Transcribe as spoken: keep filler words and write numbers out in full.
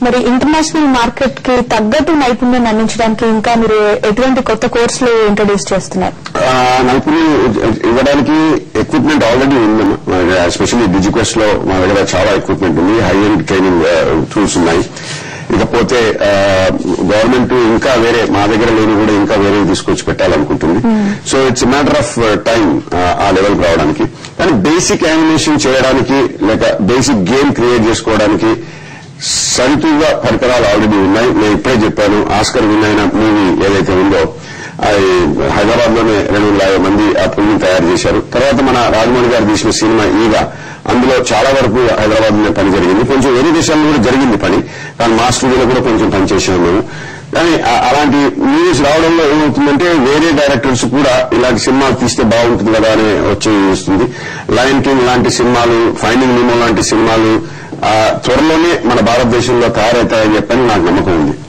మరి international market కి తగ్గట్టు నైపుణ్యం అందించడానికి ఇంకా మీరు ఎటువంటి కొత్త కోర్సులు ఇంట్రొడ్యూస్ చేస్తున్నారు? నైపుణ్యం ఇవ్వడానికి ఎక్విప్మెంట్ ఆల్రెడీ ఉందమ్మా. ఎస్పెషల్లీ డిజిక్వెస్ట్ లో మా దగ్గర చాలా ఎక్విప్మెంట్ ఉంది, హై ఎండ్ ట్రైనింగ్ టూల్స్ ఉన్నాయి. ఇకపోతే గవర్నమెంట్ ఇంకా వేరే మా దగ్గర లేని కూడా ఇంకా వేరే తీసుకొచ్చి పెట్టాలనుకుంటుంది. So it's matter of time ఆ లెవెల్ రావడానికి. కానీ బేసిక్ యానిమేషన్ చేయడానికి లేక బేసిక్ గేమ్ క్రియేట్ చేసుకోవడానికి సరితుగా పరికరాలు ఆల్రెడీ ఉన్నాయి. నేను ఇప్పుడే చెప్పాను, ఆస్కర్ విన్ అయిన మూవీ ఏదైతే ఉందో అది హైదరాబాద్ లోనే రెండు వందల యాభై మంది ఆ పుల్ని తయారు చేశారు. తర్వాత మన రాజమౌళి గారు తీసిన సినిమా ఈగ, అందులో చాలా వరకు హైదరాబాద్ లో పని జరిగింది. కొంచెం వేరే దేశాల్లో కూడా జరిగింది పని, కానీ మా స్టూడియోలో కూడా కొంచెం పని చేసాము మేము. కానీ అలాంటి న్యూస్ రావడంలో ఏమవుతుందంటే వేరే డైరెక్టర్స్ కూడా ఇలాంటి సినిమాలు తీస్తే బాగుంటుంది కదా అని వచ్చి చూస్తుంది. లయన్ కింగ్ లాంటి సినిమాలు, ఫైండింగ్ నిమో లాంటి సినిమాలు త్వరలోనే మన భారతదేశంలో తయారవుతాయని చెప్పని నాకు నమ్మకం ఉంది.